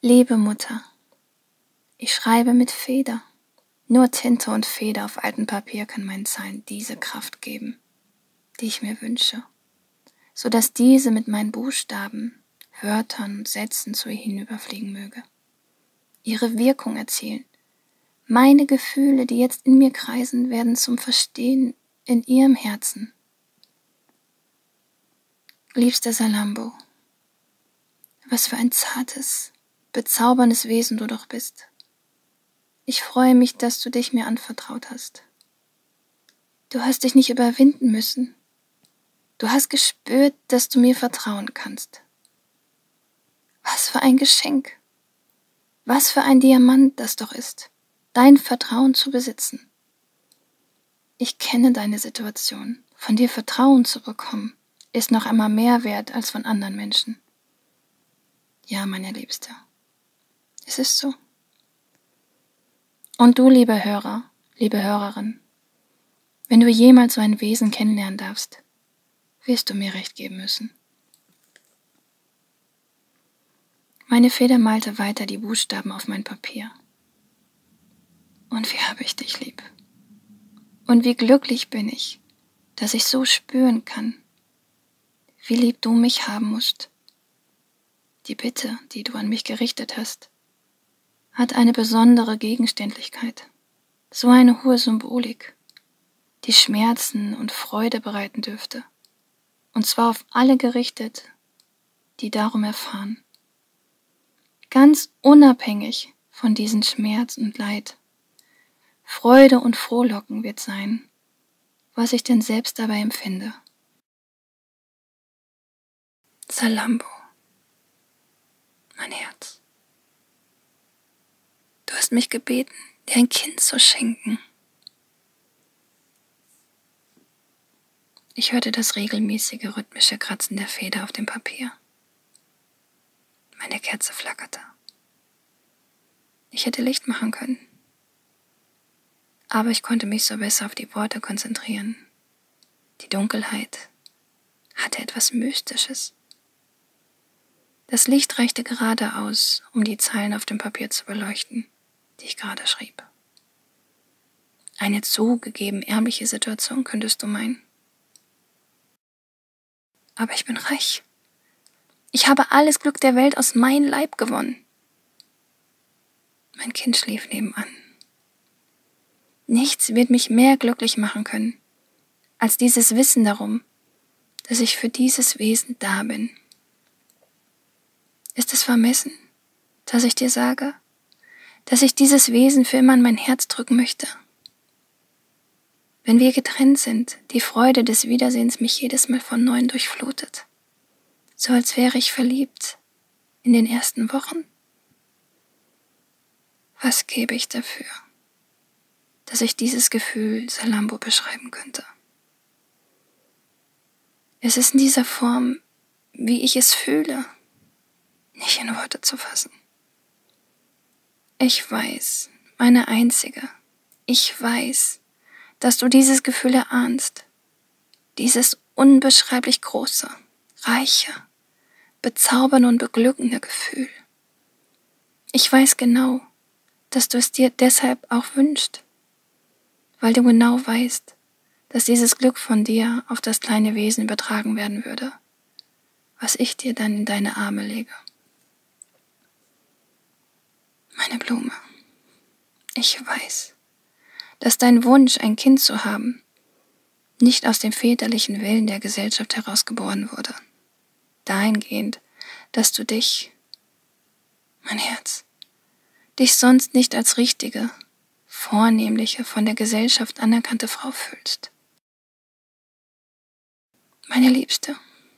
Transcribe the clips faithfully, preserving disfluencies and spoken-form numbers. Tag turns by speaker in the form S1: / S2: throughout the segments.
S1: Liebe Mutter, ich schreibe mit Feder. Nur Tinte und Feder auf altem Papier können meinen Zeilen diese Kraft geben, die ich mir wünsche, so dass diese mit meinen Buchstaben, Wörtern und Sätzen zu ihr hinüberfliegen möge, ihre Wirkung erzielen. Meine Gefühle, die jetzt in mir kreisen, werden zum Verstehen in ihrem Herzen. Liebster Salambo, was für ein zartes, bezauberndes Wesen du doch bist. Ich freue mich, dass du dich mir anvertraut hast. Du hast dich nicht überwinden müssen. Du hast gespürt, dass du mir vertrauen kannst. Was für ein Geschenk. Was für ein Diamant das doch ist, dein Vertrauen zu besitzen. Ich kenne deine Situation. Von dir Vertrauen zu bekommen, ist noch einmal mehr wert als von anderen Menschen. Ja, meine Liebste, es ist so. Und du, lieber Hörer, liebe Hörerin, wenn du jemals so ein Wesen kennenlernen darfst, wirst du mir recht geben müssen. Meine Feder malte weiter die Buchstaben auf mein Papier. Und wie habe ich dich lieb. Und wie glücklich bin ich, dass ich so spüren kann, wie lieb du mich haben musst. Die Bitte, die du an mich gerichtet hast, hat eine besondere Gegenständlichkeit, so eine hohe Symbolik, die Schmerzen und Freude bereiten dürfte, und zwar auf alle gerichtet, die darum erfahren. Ganz unabhängig von diesem Schmerz und Leid. Freude und Frohlocken wird sein, was ich denn selbst dabei empfinde. Salambo, mein Herz. Du hast mich gebeten, dir ein Kind zu schenken. Ich hörte das regelmäßige, rhythmische Kratzen der Feder auf dem Papier. Meine Kerze flackerte. Ich hätte Licht machen können. Aber ich konnte mich so besser auf die Worte konzentrieren. Die Dunkelheit hatte etwas Mystisches. Das Licht reichte gerade aus, um die Zeilen auf dem Papier zu beleuchten, die ich gerade schrieb. Eine zugegeben ärmliche Situation, könntest du meinen. Aber ich bin reich. Ich habe alles Glück der Welt aus meinem Leib gewonnen. Mein Kind schlief nebenan. Nichts wird mich mehr glücklich machen können, als dieses Wissen darum, dass ich für dieses Wesen da bin. Ist es vermessen, dass ich dir sage, dass ich dieses Wesen für immer in mein Herz drücken möchte? Wenn wir getrennt sind, die Freude des Wiedersehens mich jedes Mal von neuem durchflutet, so als wäre ich verliebt in den ersten Wochen. Was gäbe ich dafür, dass ich dieses Gefühl Salambo beschreiben könnte? Es ist in dieser Form, wie ich es fühle, nicht in Worte zu fassen. Ich weiß, meine Einzige, ich weiß, dass du dieses Gefühl erahnst, dieses unbeschreiblich große, reiche, bezaubernde und beglückende Gefühl. Ich weiß genau, dass du es dir deshalb auch wünschst, weil du genau weißt, dass dieses Glück von dir auf das kleine Wesen übertragen werden würde, was ich dir dann in deine Arme lege. Meine Blume, ich weiß, dass dein Wunsch, ein Kind zu haben, nicht aus dem väterlichen Willen der Gesellschaft herausgeboren wurde. Dahingehend, dass du dich, mein Herz, dich sonst nicht als richtige, vornehmliche, von der Gesellschaft anerkannte Frau fühlst. Meine Liebste,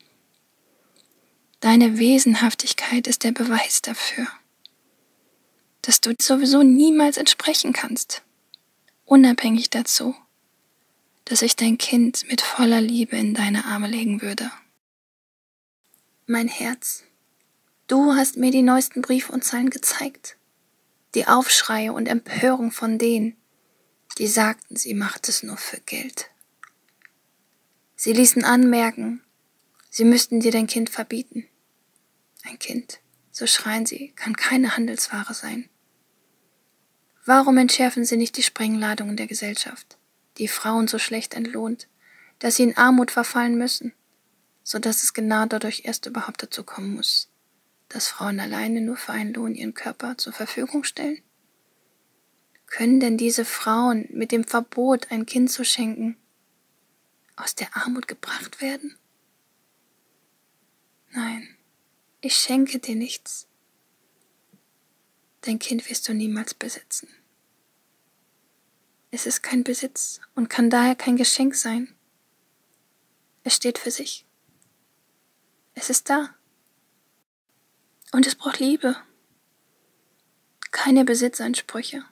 S1: deine Wesenhaftigkeit ist der Beweis dafür, dass du sowieso niemals entsprechen kannst, unabhängig dazu, dass ich dein Kind mit voller Liebe in deine Arme legen würde. Mein Herz, du hast mir die neuesten Briefe und Zeilen gezeigt, die Aufschreie und Empörung von denen, die sagten, sie macht es nur für Geld. Sie ließen anmerken, sie müssten dir dein Kind verbieten. Ein Kind, so schreien sie, kann keine Handelsware sein. Warum entschärfen sie nicht die Sprengladungen der Gesellschaft, die Frauen so schlecht entlohnt, dass sie in Armut verfallen müssen, so dass es genau dadurch erst überhaupt dazu kommen muss, dass Frauen alleine nur für einen Lohn ihren Körper zur Verfügung stellen? Können denn diese Frauen mit dem Verbot, ein Kind zu schenken, aus der Armut gebracht werden? Nein, ich schenke dir nichts. Dein Kind wirst du niemals besitzen. Es ist kein Besitz und kann daher kein Geschenk sein. Es steht für sich. Es ist da. Und es braucht Liebe. Keine Besitzansprüche.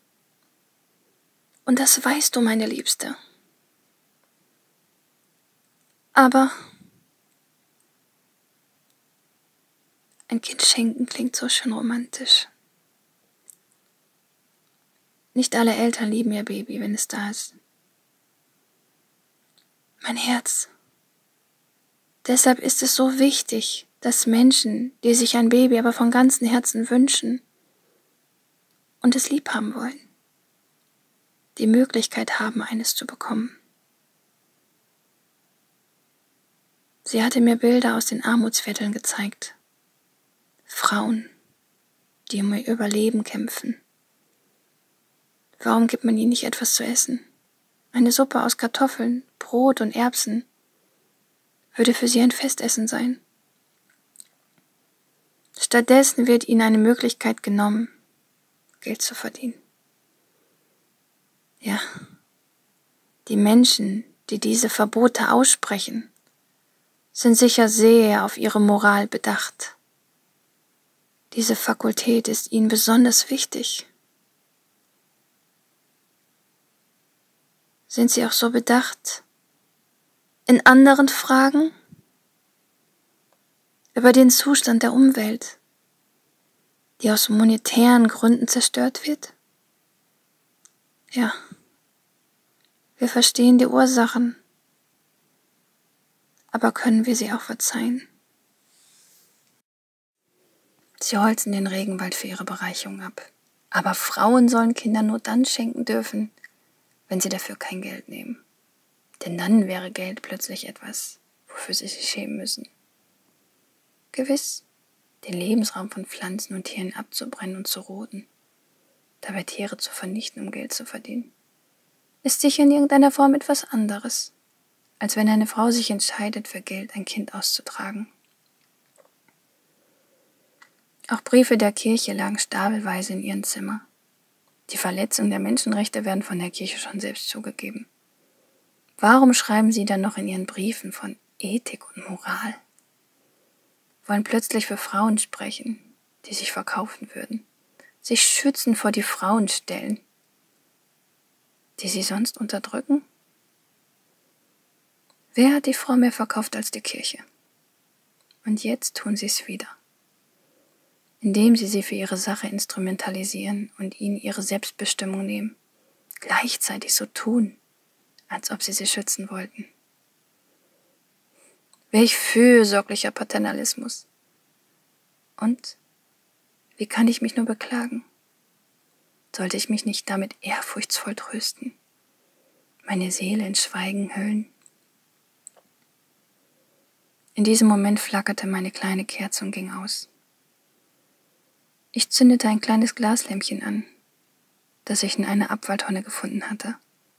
S1: Und das weißt du, meine Liebste. Aber ein Kind schenken klingt so schön romantisch. Nicht alle Eltern lieben ihr Baby, wenn es da ist. Mein Herz. Deshalb ist es so wichtig, dass Menschen, die sich ein Baby aber von ganzem Herzen wünschen und es lieb haben wollen, die Möglichkeit haben, eines zu bekommen. Sie hatte mir Bilder aus den Armutsvierteln gezeigt. Frauen, die um ihr Überleben kämpfen. Warum gibt man ihnen nicht etwas zu essen? Eine Suppe aus Kartoffeln, Brot und Erbsen würde für sie ein Festessen sein. Stattdessen wird ihnen eine Möglichkeit genommen, Geld zu verdienen. Ja, die Menschen, die diese Verbote aussprechen, sind sicher sehr auf ihre Moral bedacht. Diese Fakultät ist ihnen besonders wichtig. Sind sie auch so bedacht in anderen Fragen über den Zustand der Umwelt, die aus monetären Gründen zerstört wird? Ja, wir verstehen die Ursachen, aber können wir sie auch verzeihen? Sie holzen den Regenwald für ihre Bereicherung ab, aber Frauen sollen Kinder nur dann schenken dürfen, wenn sie dafür kein Geld nehmen. Denn dann wäre Geld plötzlich etwas, wofür sie sich schämen müssen. Gewiss, den Lebensraum von Pflanzen und Tieren abzubrennen und zu roden, dabei Tiere zu vernichten, um Geld zu verdienen, ist sicher in irgendeiner Form etwas anderes, als wenn eine Frau sich entscheidet, für Geld ein Kind auszutragen. Auch Briefe der Kirche lagen stapelweise in ihrem Zimmer. Die Verletzung der Menschenrechte werden von der Kirche schon selbst zugegeben. Warum schreiben sie dann noch in ihren Briefen von Ethik und Moral? Wollen plötzlich für Frauen sprechen, die sich verkaufen würden, sich schützen vor die Frauen stellen, die sie sonst unterdrücken? Wer hat die Frau mehr verkauft als die Kirche? Und jetzt tun sie es wieder, indem sie sie für ihre Sache instrumentalisieren und ihnen ihre Selbstbestimmung nehmen, gleichzeitig so tun, als ob sie sie schützen wollten. Welch fürsorglicher Paternalismus. Und wie kann ich mich nur beklagen? Sollte ich mich nicht damit ehrfurchtsvoll trösten, meine Seele in Schweigen hüllen? In diesem Moment flackerte meine kleine Kerze und ging aus. Ich zündete ein kleines Glaslämpchen an, das ich in einer Abfalltonne gefunden hatte.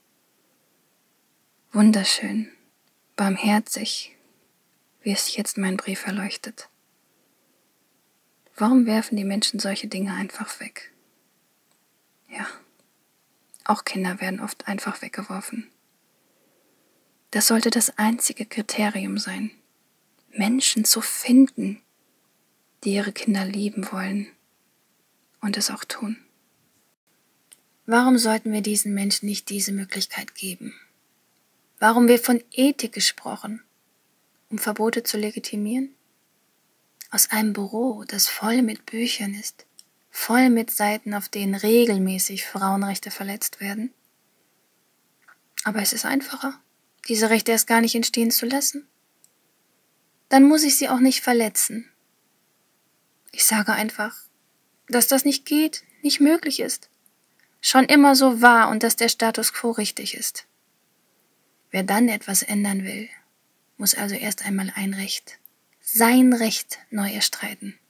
S1: Wunderschön, barmherzig, wie es jetzt mein Brief erleuchtet. Warum werfen die Menschen solche Dinge einfach weg? Ja, auch Kinder werden oft einfach weggeworfen. Das sollte das einzige Kriterium sein, Menschen zu finden, die ihre Kinder lieben wollen und es auch tun. Warum sollten wir diesen Menschen nicht diese Möglichkeit geben? Warum wird von Ethik gesprochen, um Verbote zu legitimieren? Aus einem Büro, das voll mit Büchern ist, voll mit Seiten, auf denen regelmäßig Frauenrechte verletzt werden. Aber es ist einfacher, diese Rechte erst gar nicht entstehen zu lassen. Dann muss ich sie auch nicht verletzen. Ich sage einfach, dass das nicht geht, nicht möglich ist, schon immer so war und dass der Status quo richtig ist. Wer dann etwas ändern will, muss also erst einmal ein Recht, sein Recht neu erstreiten.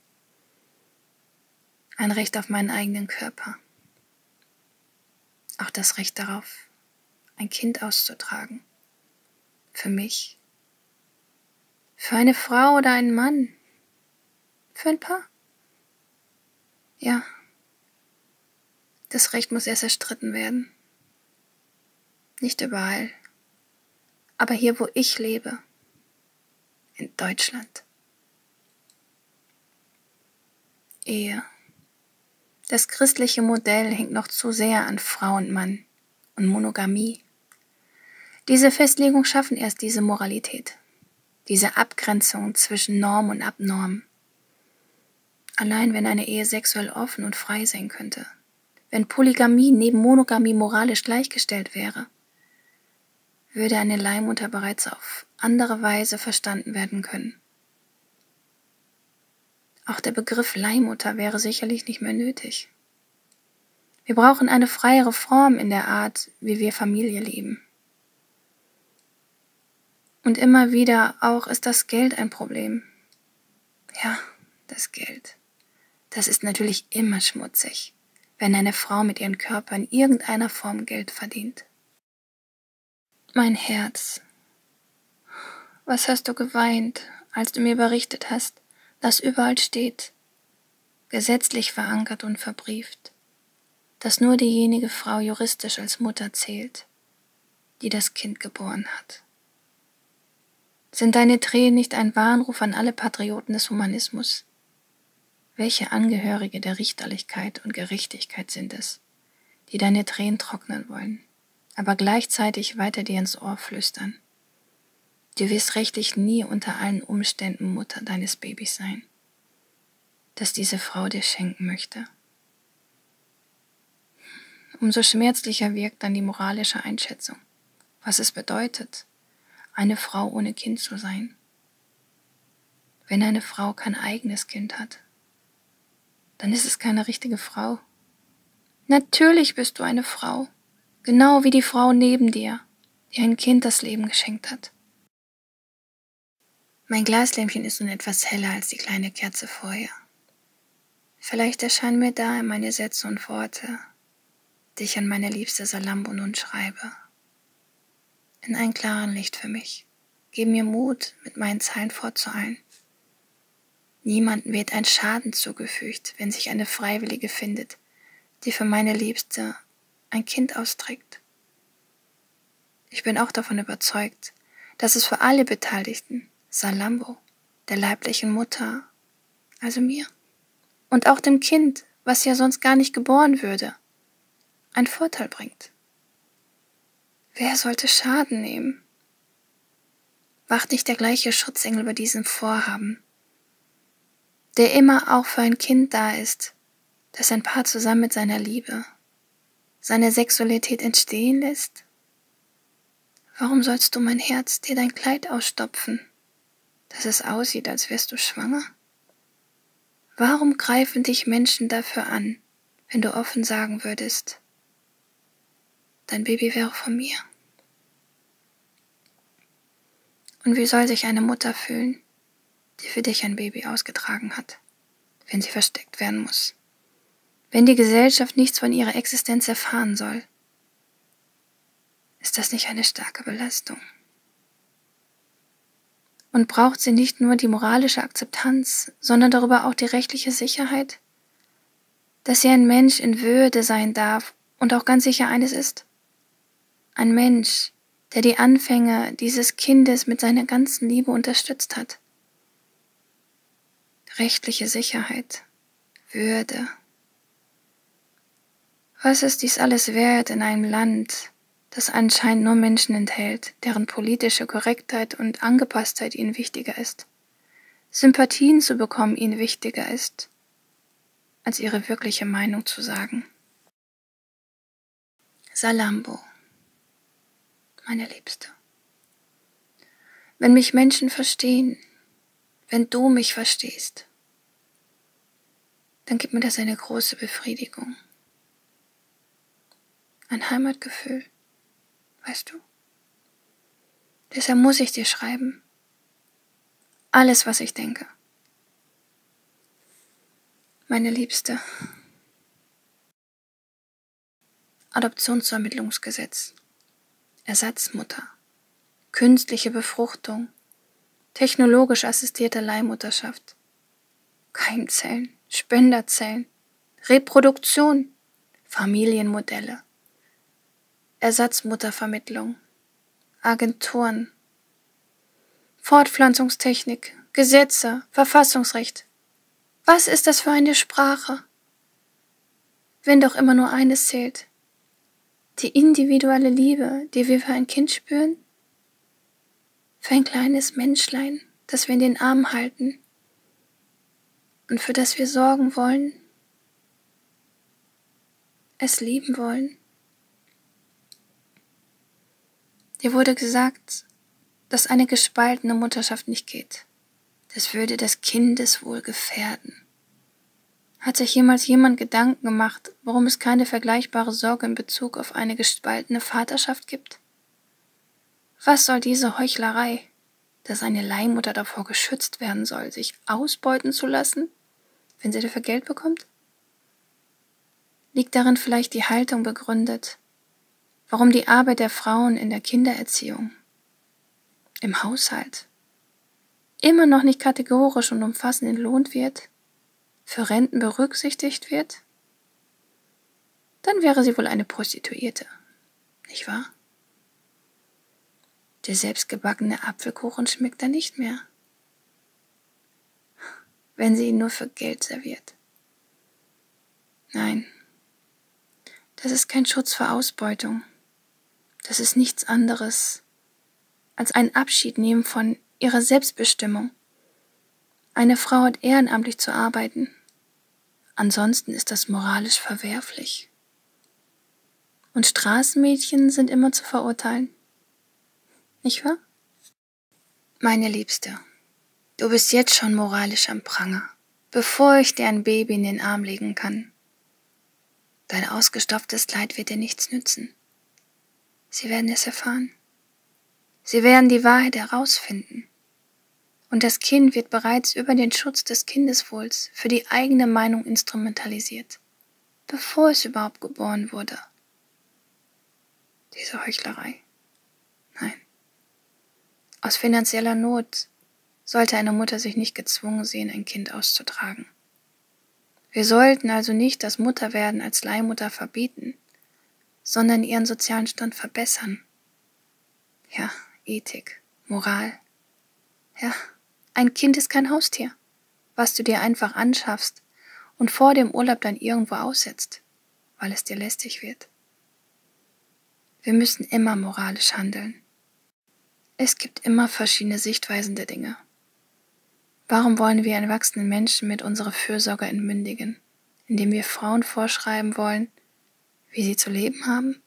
S1: Ein Recht auf meinen eigenen Körper. Auch das Recht darauf, ein Kind auszutragen. Für mich. Für eine Frau oder einen Mann. Für ein Paar. Ja. Das Recht muss erst erstritten werden. Nicht überall. Aber hier, wo ich lebe. In Deutschland. Ehe. Das christliche Modell hängt noch zu sehr an Frau und Mann und Monogamie. Diese Festlegung schaffen erst diese Moralität, diese Abgrenzung zwischen Norm und Abnorm. Allein wenn eine Ehe sexuell offen und frei sein könnte, wenn Polygamie neben Monogamie moralisch gleichgestellt wäre, würde eine Leihmutter bereits auf andere Weise verstanden werden können. Auch der Begriff Leihmutter wäre sicherlich nicht mehr nötig. Wir brauchen eine freiere Form in der Art, wie wir Familie leben. Und immer wieder auch ist das Geld ein Problem. Ja, das Geld. Das ist natürlich immer schmutzig, wenn eine Frau mit ihrem Körper in irgendeiner Form Geld verdient. Mein Herz, was hast du geweint, als du mir berichtet hast, dass überall steht, gesetzlich verankert und verbrieft, dass nur diejenige Frau juristisch als Mutter zählt, die das Kind geboren hat. Sind deine Tränen nicht ein Warnruf an alle Patrioten des Humanismus? Welche Angehörige der Richterlichkeit und Gerechtigkeit sind es, die deine Tränen trocknen wollen, aber gleichzeitig weiter dir ins Ohr flüstern? Du wirst rechtlich nie unter allen Umständen Mutter deines Babys sein, das diese Frau dir schenken möchte. Umso schmerzlicher wirkt dann die moralische Einschätzung, was es bedeutet, eine Frau ohne Kind zu sein. Wenn eine Frau kein eigenes Kind hat, dann ist es keine richtige Frau. Natürlich bist du eine Frau, genau wie die Frau neben dir, die ein Kind das Leben geschenkt hat. Mein Glaslämpchen ist nun etwas heller als die kleine Kerze vorher. Vielleicht erscheinen mir da meine Sätze und Worte, die ich an meine liebste Salambo nun schreibe, in einem klaren Licht für mich. Geben mir Mut, mit meinen Zeilen fortzueilen. Niemandem wird ein Schaden zugefügt, wenn sich eine Freiwillige findet, die für meine Liebste ein Kind austrägt. Ich bin auch davon überzeugt, dass es für alle Beteiligten, Salambo, der leiblichen Mutter, also mir, und auch dem Kind, was ja sonst gar nicht geboren würde, einen Vorteil bringt. Wer sollte Schaden nehmen? Wacht nicht der gleiche Schutzengel bei diesem Vorhaben, der immer auch für ein Kind da ist, das ein Paar zusammen mit seiner Liebe, seine Sexualität entstehen lässt? Warum sollst du, mein Herz, dir dein Kleid ausstopfen, dass es aussieht, als wärst du schwanger? Warum greifen dich Menschen dafür an, wenn du offen sagen würdest, dein Baby wäre von mir? Und wie soll sich eine Mutter fühlen, die für dich ein Baby ausgetragen hat, wenn sie versteckt werden muss, wenn die Gesellschaft nichts von ihrer Existenz erfahren soll? Ist das nicht eine starke Belastung? Und braucht sie nicht nur die moralische Akzeptanz, sondern darüber auch die rechtliche Sicherheit, dass sie ein Mensch in Würde sein darf und auch ganz sicher eines ist? Ein Mensch, der die Anfänge dieses Kindes mit seiner ganzen Liebe unterstützt hat. Rechtliche Sicherheit, Würde. Was ist dies alles wert in einem Land, das anscheinend nur Menschen enthält, deren politische Korrektheit und Angepasstheit ihnen wichtiger ist, Sympathien zu bekommen ihnen wichtiger ist, als ihre wirkliche Meinung zu sagen? Salambo, meine Liebste. Wenn mich Menschen verstehen, wenn du mich verstehst, dann gibt mir das eine große Befriedigung. Ein Heimatgefühl, weißt du? Deshalb muss ich dir schreiben. Alles, was ich denke. Meine Liebste. Adoptionsvermittlungsgesetz. Ersatzmutter. Künstliche Befruchtung. Technologisch assistierte Leihmutterschaft. Keimzellen. Spenderzellen. Reproduktion. Familienmodelle. Ersatzmuttervermittlung. Agenturen. Fortpflanzungstechnik. Gesetze. Verfassungsrecht. Was ist das für eine Sprache? Wenn doch immer nur eines zählt. Die individuelle Liebe, die wir für ein Kind spüren. Für ein kleines Menschlein, das wir in den Arm halten. Und für das wir sorgen wollen. Es lieben wollen. Dir wurde gesagt, dass eine gespaltene Mutterschaft nicht geht. Das würde das Kindeswohl gefährden. Hat sich jemals jemand Gedanken gemacht, warum es keine vergleichbare Sorge in Bezug auf eine gespaltene Vaterschaft gibt? Was soll diese Heuchlerei, dass eine Leihmutter davor geschützt werden soll, sich ausbeuten zu lassen, wenn sie dafür Geld bekommt? Liegt darin vielleicht die Haltung begründet, warum die Arbeit der Frauen in der Kindererziehung, im Haushalt, immer noch nicht kategorisch und umfassend entlohnt wird, für Renten berücksichtigt wird? Dann wäre sie wohl eine Prostituierte, nicht wahr? Der selbstgebackene Apfelkuchen schmeckt dann nicht mehr, wenn sie ihn nur für Geld serviert. Nein, das ist kein Schutz vor Ausbeutung. Das ist nichts anderes als ein Abschied nehmen von ihrer Selbstbestimmung. Eine Frau hat ehrenamtlich zu arbeiten. Ansonsten ist das moralisch verwerflich. Und Straßenmädchen sind immer zu verurteilen. Nicht wahr? Meine Liebste, du bist jetzt schon moralisch am Pranger, bevor ich dir ein Baby in den Arm legen kann. Dein ausgestopftes Kleid wird dir nichts nützen. Sie werden es erfahren. Sie werden die Wahrheit herausfinden. Und das Kind wird bereits über den Schutz des Kindeswohls für die eigene Meinung instrumentalisiert, bevor es überhaupt geboren wurde. Diese Heuchlerei. Nein. Aus finanzieller Not sollte eine Mutter sich nicht gezwungen sehen, ein Kind auszutragen. Wir sollten also nicht das Mutterwerden als Leihmutter verbieten, sondern ihren sozialen Stand verbessern. Ja, Ethik, Moral. Ja, ein Kind ist kein Haustier, was du dir einfach anschaffst und vor dem Urlaub dann irgendwo aussetzt, weil es dir lästig wird. Wir müssen immer moralisch handeln. Es gibt immer verschiedene Sichtweisen der Dinge. Warum wollen wir erwachsenen Menschen mit unserer Fürsorge entmündigen, indem wir Frauen vorschreiben wollen, wie sie zu leben haben?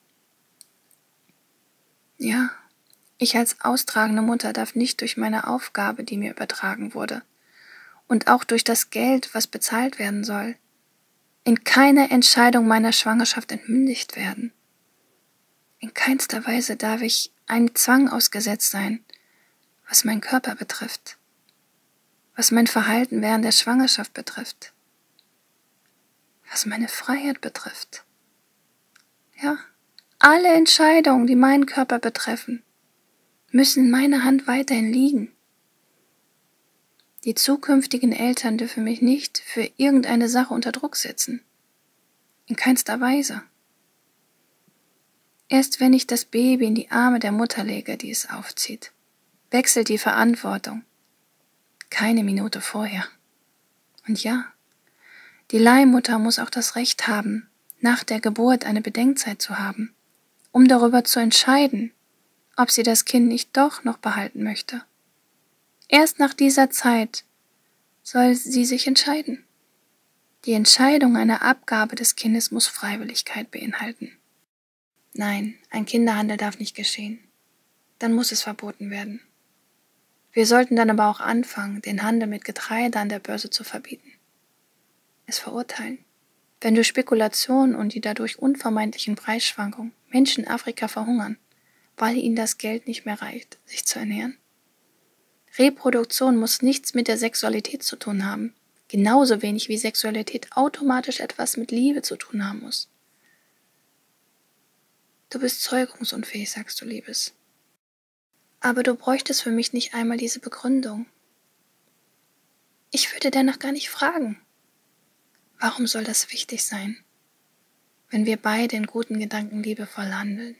S1: Ja, ich als austragende Mutter darf nicht durch meine Aufgabe, die mir übertragen wurde, und auch durch das Geld, was bezahlt werden soll, in keiner Entscheidung meiner Schwangerschaft entmündigt werden. In keinster Weise darf ich einem Zwang ausgesetzt sein, was meinen Körper betrifft, was mein Verhalten während der Schwangerschaft betrifft, was meine Freiheit betrifft. Ja, alle Entscheidungen, die meinen Körper betreffen, müssen in meiner Hand weiterhin liegen. Die zukünftigen Eltern dürfen mich nicht für irgendeine Sache unter Druck setzen. In keinster Weise. Erst wenn ich das Baby in die Arme der Mutter lege, die es aufzieht, wechselt die Verantwortung. Keine Minute vorher. Und ja, die Leihmutter muss auch das Recht haben, nach der Geburt eine Bedenkzeit zu haben, um darüber zu entscheiden, ob sie das Kind nicht doch noch behalten möchte. Erst nach dieser Zeit soll sie sich entscheiden. Die Entscheidung einer Abgabe des Kindes muss Freiwilligkeit beinhalten. Nein, ein Kinderhandel darf nicht geschehen. Dann muss es verboten werden. Wir sollten dann aber auch anfangen, den Handel mit Getreide an der Börse zu verbieten. es verurteilen. Wenn durch Spekulationen und die dadurch unvermeidlichen Preisschwankungen Menschen in Afrika verhungern, weil ihnen das Geld nicht mehr reicht, sich zu ernähren. Reproduktion muss nichts mit der Sexualität zu tun haben, genauso wenig wie Sexualität automatisch etwas mit Liebe zu tun haben muss. Du bist zeugungsunfähig, sagst du, Liebes. Aber du bräuchtest für mich nicht einmal diese Begründung. Ich würde danach gar nicht fragen. Warum soll das wichtig sein, wenn wir beide in guten Gedanken liebevoll handeln?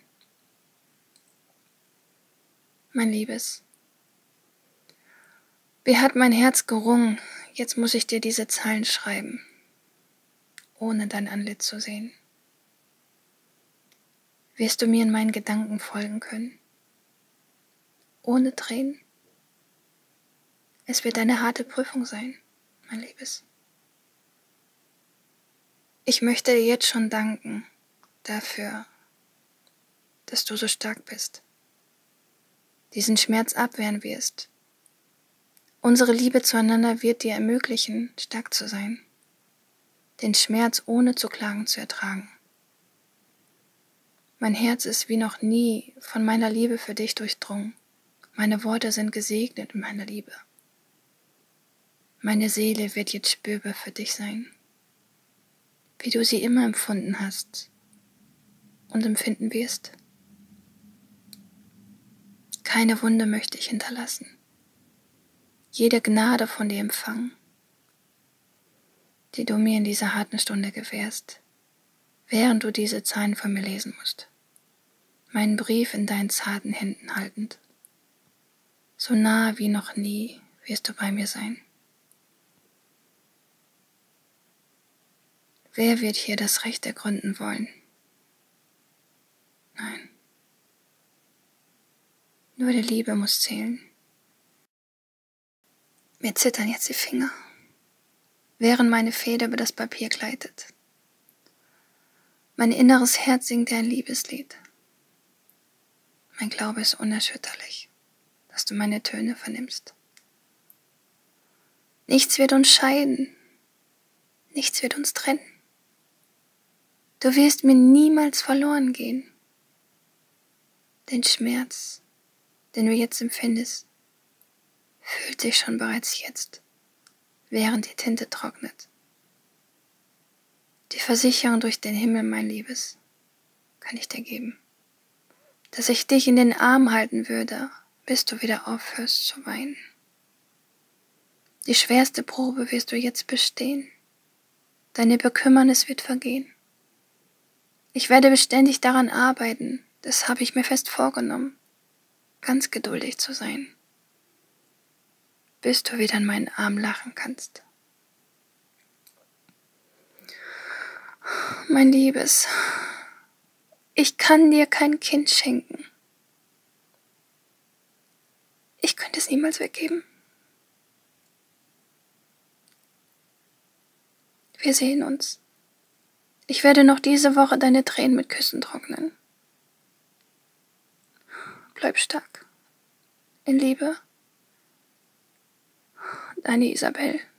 S1: Mein Liebes, wie hat mein Herz gerungen, jetzt muss ich dir diese Zeilen schreiben, ohne dein Antlitz zu sehen. Wirst du mir in meinen Gedanken folgen können? Ohne Tränen? Es wird eine harte Prüfung sein, mein Liebes. Ich möchte dir jetzt schon danken dafür, dass du so stark bist, diesen Schmerz abwehren wirst. Unsere Liebe zueinander wird dir ermöglichen, stark zu sein, den Schmerz ohne zu klagen zu ertragen. Mein Herz ist wie noch nie von meiner Liebe für dich durchdrungen. Meine Worte sind gesegnet in meiner Liebe. Meine Seele wird jetzt spürbar für dich sein, wie du sie immer empfunden hast und empfinden wirst. Keine Wunde möchte ich hinterlassen. Jede Gnade von dir empfangen, die du mir in dieser harten Stunde gewährst, während du diese Zeilen von mir lesen musst. Meinen Brief in deinen zarten Händen haltend. So nah wie noch nie wirst du bei mir sein. Wer wird hier das Recht ergründen wollen? Nein. Nur die Liebe muss zählen. Mir zittern jetzt die Finger, während meine Feder über das Papier gleitet. Mein inneres Herz singt dir ein Liebeslied. Mein Glaube ist unerschütterlich, dass du meine Töne vernimmst. Nichts wird uns scheiden, nichts wird uns trennen. Du wirst mir niemals verloren gehen. Den Schmerz, den du jetzt empfindest, fühlt sich schon bereits jetzt, während die Tinte trocknet. Die Versicherung durch den Himmel, mein Liebes, kann ich dir geben, dass ich dich in den Arm halten würde, bis du wieder aufhörst zu weinen. Die schwerste Probe wirst du jetzt bestehen. Deine Bekümmernis wird vergehen. Ich werde beständig daran arbeiten, das habe ich mir fest vorgenommen, ganz geduldig zu sein, bis du wieder in meinen Arm lachen kannst. Mein Liebes, ich kann dir kein Kind schenken. Ich könnte es niemals weggeben. Wir sehen uns. Ich werde noch diese Woche deine Tränen mit Küssen trocknen. Bleib stark. In Liebe, deine Isabel.